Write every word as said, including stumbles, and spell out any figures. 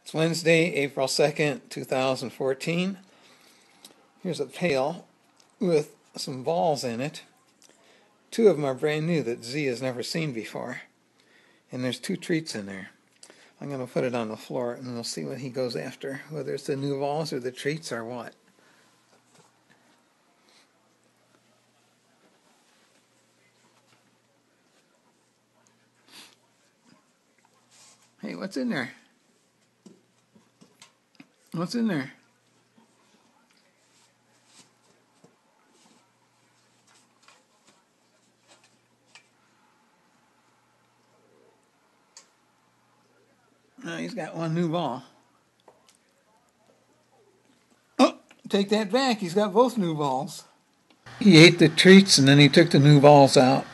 It's Wednesday, April second, two thousand fourteen. Here's a pail with some balls in it. Two of them are brand new that Z has never seen before. And there's two treats in there. I'm going to put it on the floor and we'll see what he goes after, whether it's the new balls or the treats or what. Hey, what's in there? What's in there? Oh, he's got one new ball. Oh, take that back. He's got both new balls. He ate the treats and then he took the new balls out.